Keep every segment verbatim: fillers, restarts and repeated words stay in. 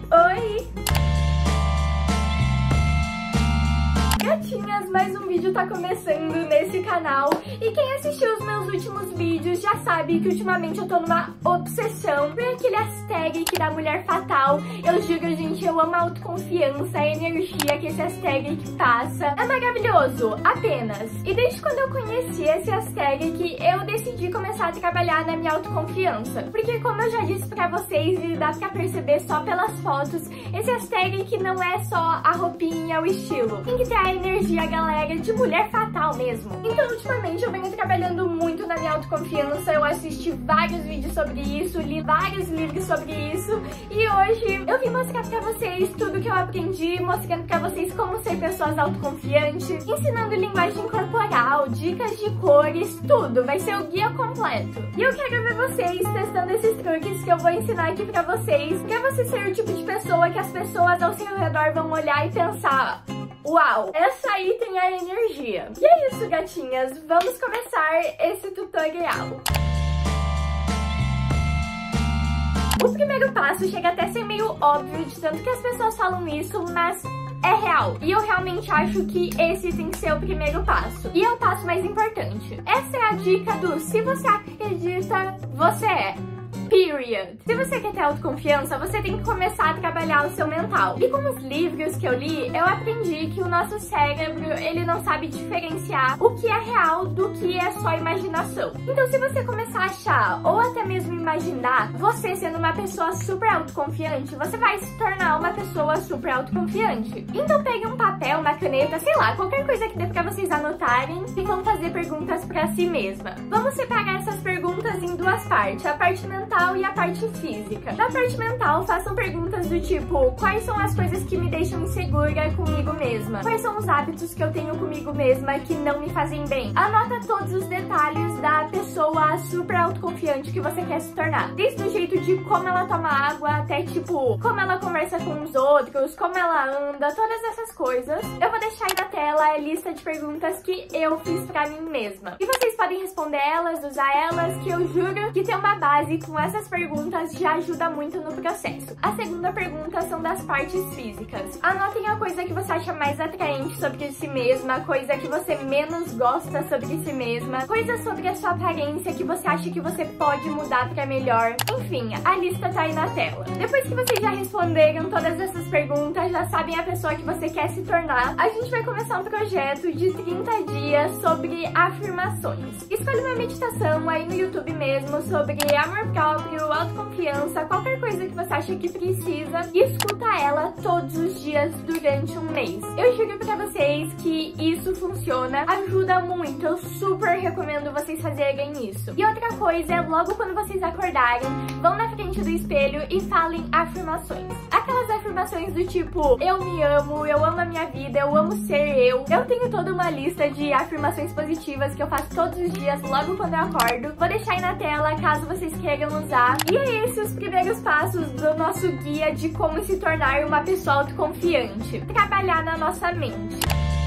Oi! Gatinhas, mais um vídeo tá começando nesse canal. E quem assistiu os meus últimos vídeos já sabe que ultimamente eu tô numa obsessão por aquele aesthetic da mulher fatal. Eu juro, gente, eu amo a autoconfiança, a energia que esse aesthetic passa. É maravilhoso, apenas. E desde quando eu conheci esse aesthetic, eu decidi começar a trabalhar na minha autoconfiança. Porque como eu já disse pra vocês, e dá pra perceber só pelas fotos, esse aesthetic não é só a roupinha, o estilo. Tem que ter a energia, galera, de mulher fatal mesmo. Então, ultimamente, eu venho trabalhando muito na minha autoconfiança. Eu assisti vários vídeos sobre isso, li vários livros sobre isso. E hoje eu vim mostrar pra vocês tudo que eu aprendi, mostrando pra vocês como ser pessoas autoconfiantes, ensinando linguagem corporal, dicas de cores, tudo. Vai ser o guia completo. E eu quero ver vocês testando esses truques que eu vou ensinar aqui pra vocês, pra você ser o tipo de pessoa que as pessoas ao seu redor vão olhar e pensar: uau, essa aí tem a energia. E é isso, gatinhas. Vamos começar esse tutorial. O primeiro passo chega até a ser meio óbvio de tanto que as pessoas falam isso, mas é real. E eu realmente acho que esse tem que ser o primeiro passo. E é o passo mais importante. Essa é a dica do se você acredita, você é. Period. Se você quer ter autoconfiança, você tem que começar a trabalhar o seu mental. E com os livros que eu li, eu aprendi que o nosso cérebro, ele não sabe diferenciar o que é real do que é só imaginação. Então, se você começar a achar, ou até mesmo imaginar, você sendo uma pessoa super autoconfiante, você vai se tornar uma pessoa super autoconfiante. Então, pegue um papel, uma caneta, sei lá, qualquer coisa que dê pra vocês anotarem e vão fazer perguntas pra si mesma. Vamos separar essas perguntas em duas partes, a parte mental e a parte física. Na parte mental, façam perguntas do tipo: quais são as coisas que me deixam insegura comigo mesma? Quais são os hábitos que eu tenho comigo mesma que não me fazem bem? Anota todos os detalhes da pessoa super autoconfiante que você quer se tornar. Desde o jeito de como ela toma água, até tipo, como ela conversa com os outros, como ela anda, todas essas coisas. Eu vou deixar aí na tela a lista de perguntas que eu fiz pra mim mesma. E vocês podem responder elas, usar elas, que eu juro que ter uma base com essas perguntas já ajuda muito no processo. A segunda pergunta são das partes físicas. Anotem a coisa que você acha mais atraente sobre si mesma, a coisa que você menos gosta sobre si mesma, coisas sobre a sua aparência que você acha que você pode mudar pra melhor. Enfim, a lista tá aí na tela. Depois que vocês já responderam todas essas perguntas, já sabem a pessoa que você quer se tornar, a gente vai começar um projeto de trinta dias sobre afirmações. Escolhe uma meditação aí no YouTube mesmo sobre amor próprio, autoconfiança, qualquer coisa que você acha que precisa, e escuta ela todos os dias durante um mês. Eu juro pra vocês que isso funciona, ajuda muito, eu super recomendo vocês fazerem isso. E outra coisa é, logo quando vocês acordarem, vão na frente do espelho e falem afirmações. Aquelas afirmações do tipo: eu me amo, eu amo a minha vida, eu amo ser eu. Eu tenho toda uma lista de afirmações positivas que eu faço todos os dias logo quando eu acordo. Vou deixar aí na tela caso vocês queiram usar. E é esses os primeiros passos do nosso guia de como se tornar uma pessoa autoconfiante. Trabalhar na nossa mente.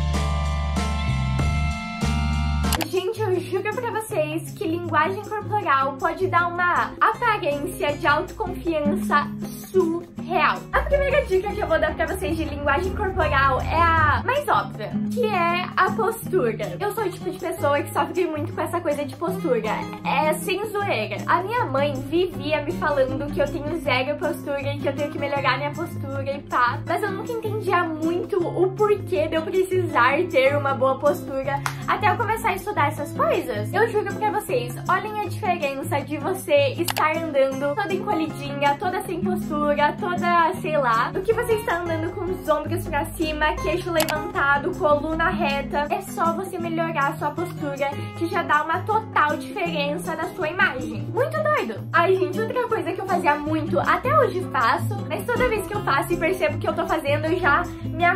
Gente, eu juro pra vocês que linguagem corporal pode dar uma aparência de autoconfiança surreal. A primeira dica que eu vou dar pra vocês de linguagem corporal é a mais óbvia, que é a postura. Eu sou o tipo de pessoa que sofre muito com essa coisa de postura. É sem zoeira. A minha mãe vivia me falando que eu tenho zero postura e que eu tenho que melhorar minha postura e pá. Mas eu nunca entendia muito o porquê de eu precisar ter uma boa postura até eu começar a estudar essas coisas. Eu juro pra vocês, olhem a diferença de você estar andando toda encolhidinha, toda sem postura, toda, sei lá, do que você está andando com os ombros pra cima, queixo levantado, coluna reta. É só você melhorar a sua postura que já dá uma total diferença na sua imagem. Muito doido! Ai, gente, outra coisa que eu fazia muito, até hoje faço, mas toda vez que eu faço e percebo que eu tô fazendo, eu já me arrumo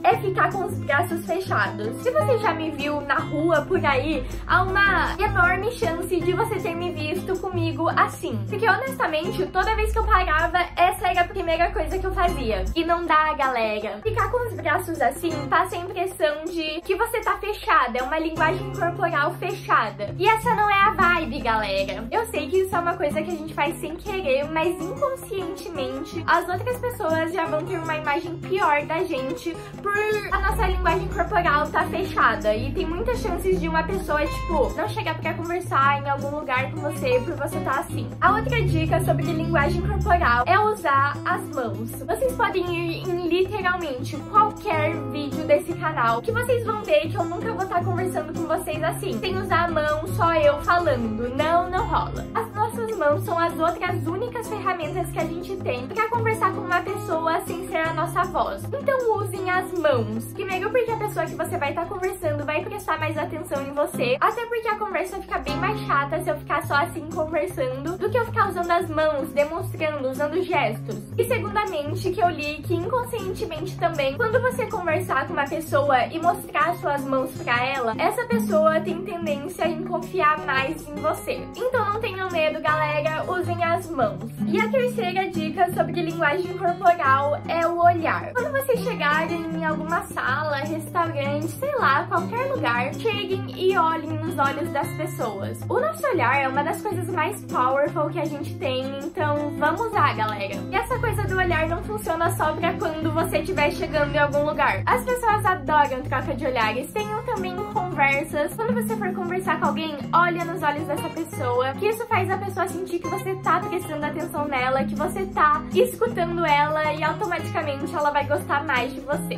é ficar com os braços fechados. Se você já me viu na rua, por aí, há uma enorme chance de você ter me visto comigo assim. Porque, honestamente, toda vez que eu parava, essa era a primeira coisa que eu fazia. E não dá, galera. Ficar com os braços assim passa a impressão de que você tá fechada, é uma linguagem corporal fechada. E essa não é a vibe, galera. Eu sei que isso é uma coisa que a gente faz sem querer, mas inconscientemente as outras pessoas já vão ter uma imagem pior da gente por a nossa linguagem corporal tá fechada. E tem muitas chances de uma pessoa, tipo, não chegar pra conversar em algum lugar com você por você tá assim. A outra dica sobre linguagem corporal é usar as mãos. Vocês podem ir em literalmente qualquer vídeo desse canal que vocês vão ver que eu nunca vou estar conversando com vocês assim, sem usar a mão, só eu falando. Não, não rola. As nossas mãos são as outras únicas ferramentas que a gente tem pra conversar com uma pessoa sem ser a nossa voz. Então usem as mãos. Primeiro porque a pessoa que você vai estar conversando vai prestar mais atenção em você, até porque a conversa fica bem mais chata se eu ficar só assim conversando, do que eu ficar usando as mãos, demonstrando, usando gestos. E segundamente, que eu li que inconscientemente também, quando você conversar com uma pessoa e mostrar suas mãos pra ela, essa pessoa tem tendência em confiar mais em você. Então não tenham medo, galera, usem as mãos. E a terceira dica sobre linguagem corporal é o olhar. Quando vocês chegarem em alguma sala, restaurante, sei lá, qualquer lugar, cheguem e olhem nos olhos das pessoas. O nosso olhar é uma das coisas mais powerful que a gente tem, então vamos usar, galera. E essa coisa do olhar não funciona só pra quando você estiver chegando em algum lugar. As pessoas adoram troca de olhares. Tenham também conversas. Quando você for conversar com alguém, olha nos olhos dessa pessoa, que isso faz a pessoa sentir que você tá prestando atenção nela, que você tá escutando ela e automaticamente ela vai gostar mais de você.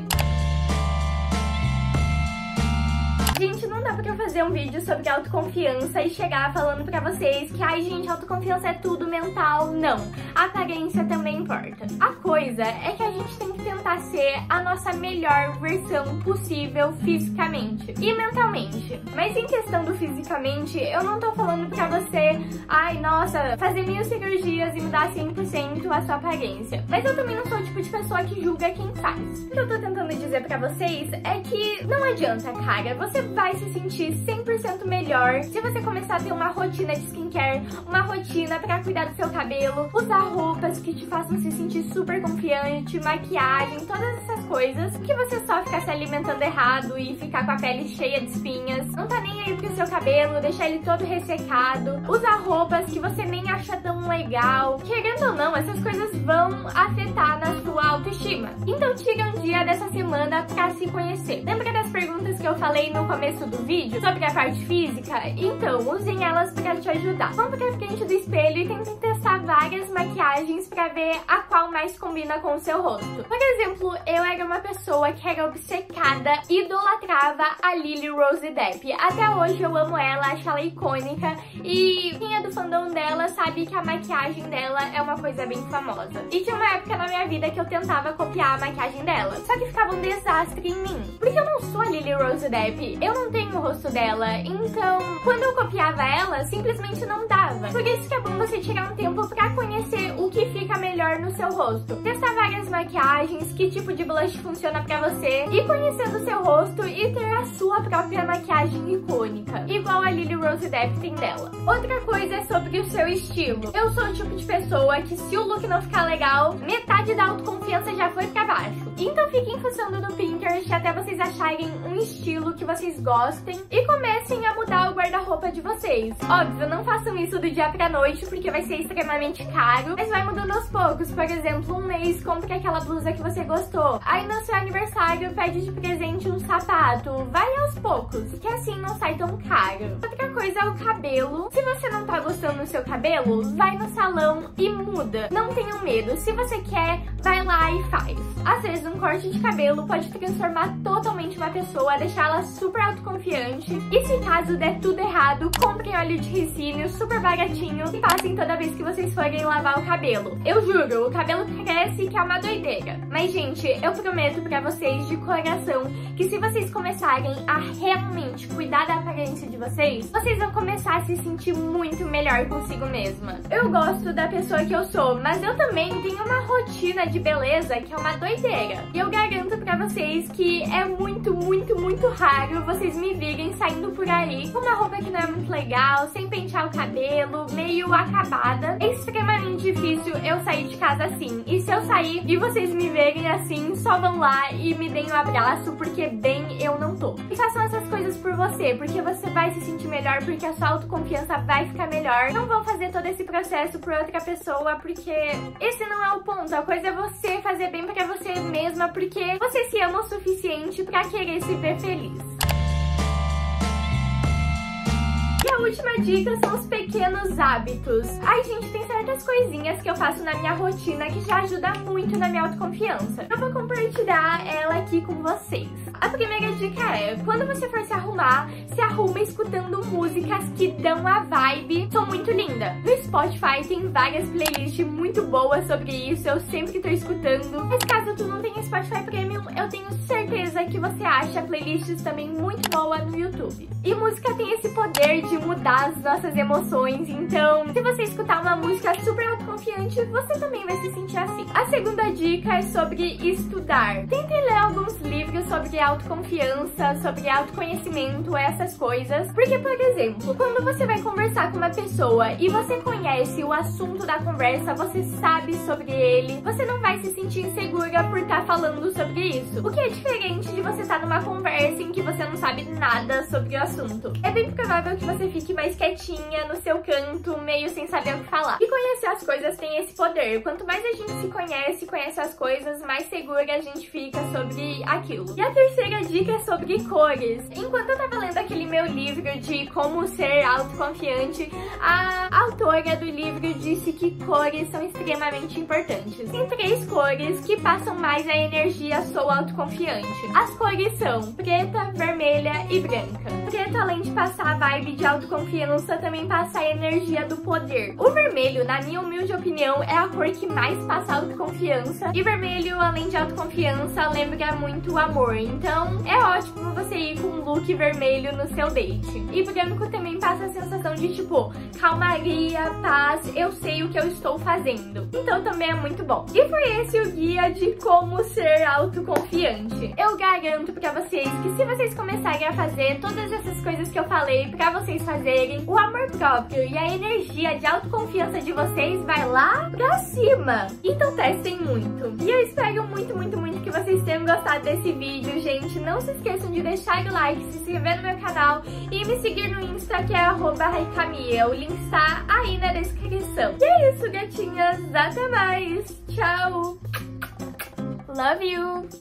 Gente, não dá pra eu fazer um vídeo sobre autoconfiança e chegar falando pra vocês que, ai gente, autoconfiança é tudo mental. Não, a aparência também importa. A coisa é que a gente tem que tentar ser a nossa melhor versão possível fisicamente e mentalmente. Mas em questão do fisicamente, eu não tô falando pra você, ai nossa, fazer mil cirurgias e mudar cem por cento a sua aparência. Mas eu também não sou o tipo de pessoa que julga quem faz. O que eu tô tentando dizer pra vocês é que não adianta, cara, você vai se sentir cem por cento melhor se você começar a ter uma rotina de skincare, uma rotina pra cuidar do seu cabelo, usar roupas que te façam se sentir super confiante, maquiagem, todas essas coisas, que você só ficar se alimentando errado e ficar com a pele cheia de espinhas, não tá nem aí pro seu cabelo, deixar ele todo ressecado, usar roupas que você nem acha tão legal. Querendo ou não, essas coisas vão afetar na sua autoestima. Então tira um dia dessa semana pra se conhecer. Lembra das perguntas que eu falei no começo do vídeo sobre a parte física? Então, usem elas pra te ajudar. Vão pra frente do espelho e tentem testar várias maquiagens pra ver a qual mais combina com o seu rosto. Por exemplo, eu era uma pessoa que era obcecada, idolatrava a Lily Rose Depp. Até hoje eu amo ela, acho ela icônica, e quem é do fandom dela sabe que a maquiagem dela é uma coisa bem famosa. E tinha uma época na minha vida que eu tentava copiar a maquiagem dela, só que ficava um desastre em mim, porque eu não sou a Lily Rose Depp, eu não tenho o rosto dela, então quando eu copiava ela, simplesmente não dava. Por isso que é bom você tirar um tempo pra conhecer o que fica melhor no seu rosto, testar várias maquiagens, que tipo de blush funciona pra você, e conhecendo o seu rosto e ter a sua própria maquiagem icônica, igual a Lily Rose Depp tem dela. Outra coisa é sobre o seu estilo. Eu sou o tipo de pessoa que, se o look não ficar legal, metade da autoconfiança já foi pra baixo. Então fiquem fuçando no Pinterest até vocês acharem um estilo que vocês gostem e comecem a mudar o guarda-roupa de vocês. Óbvio, não façam isso do dia pra noite, porque vai ser extremamente caro, mas vai mudando aos poucos. Por exemplo, um mês compre aquela blusa que você gostou, aí no seu aniversário pede de presente um sapato. Vai aos poucos, que assim não sai tão caro. Outra coisa é o cabelo. Se você não tá gostando do seu cabelo, vai no salão e muda. Não tenham medo, se você quer, vai lá e faz. Às vezes um corte de cabelo pode transformar totalmente uma pessoa, deixar ela super autoconfiante. E se caso der tudo errado, comprem óleo de ricínio super baratinho e passem toda vez que vocês forem lavar o cabelo. Eu juro, o cabelo cresce que é uma doideira. Mas gente, eu prometo pra vocês de coração que se vocês começarem a realmente cuidar da aparência de vocês, vocês vão começar a se sentir muito melhor consigo mesma. Eu gosto da pessoa que eu sou, mas eu também tenho uma rotina de beleza que é uma doideira. E eu garanto pra vocês que é muito, muito, muito raro vocês me virem saindo por aí com uma roupa que não é muito legal, sem pentear o cabelo, meio acabada. É extremamente difícil eu sair de casa assim. E se eu sair e vocês me verem assim, só vão lá e me deem um abraço, porque bem eu não tô. E façam essas coisas por você, porque você vai se sentir melhor, porque a sua autoconfiança vai ficar melhor. Não vão fazer todo esse processo por outra pessoa, porque esse não é o ponto. A coisa é você fazer bem pra você mesma, porque você se ama o suficiente pra querer se ver feliz. E a última dica são os pequenos hábitos. Ai, gente, tem certas coisinhas que eu faço na minha rotina que já ajuda muito na minha autoconfiança. Eu vou compartilhar ela aqui com vocês. A primeira dica é, quando você for se arrumar, se arruma escutando músicas que dão a vibe. São muito lindas. No Spotify tem várias playlists muito boas sobre isso, eu sempre tô escutando. Mas caso tu não tenha Spotify Premium, eu tenho certeza que você acha playlists também muito boas no YouTube. E música tem esse poder de mudar as nossas emoções, então se você escutar uma música super autoconfiante, você também vai se sentir assim. A segunda dica é sobre estudar. Tentem ler alguns livros sobre autoconfiança, sobre autoconhecimento, essas coisas. Porque, por exemplo, quando você vai conversar com uma pessoa e você conhece o assunto da conversa, você sabe sobre ele, você não vai se sentir insegura por estar falando sobre isso. O que é diferente de você estar numa conversa em que você não sabe nada sobre o assunto. É bem provável que você fique mais quietinha no seu canto, meio sem saber o que falar. E conhecer as coisas tem esse poder. Quanto mais a gente se conhece, conhece as coisas, mais segura a gente fica sobre aquilo. E a terceira dica é sobre cores. Enquanto eu tava lendo aquele meu livro de como ser autoconfiante, a autora do livro disse que cores são extremamente importantes. Tem três cores que passam mais a energia sou autoconfiante. As cores são preta, vermelha e branca. Preto, além de passar a vibe de autoconfiança, também passa a energia do poder. O vermelho, na minha humilde opinião, é a cor que mais passa autoconfiança. E vermelho, além de autoconfiança, lembra muito amor. Então, é ótimo você ir com um look vermelho no seu date. E branco também passa a sensação de, tipo, calmaria, paz, eu sei o que eu estou fazendo. Então, também é muito bom. E foi esse o guia de como ser autoconfiante. Eu garanto pra vocês que se vocês começarem a fazer todas essas coisas que eu falei pra vocês fazerem, o amor próprio e a energia de autoconfiança de vocês vai lá pra cima. Então testem muito. E eu espero muito, muito, muito que vocês tenham gostado desse vídeo, gente. Não se esqueçam de deixar o like, se inscrever no meu canal e me seguir no Insta, que é arroba raicamia. O link está aí na descrição. E é isso, gatinhas. Até mais. Tchau. Love you.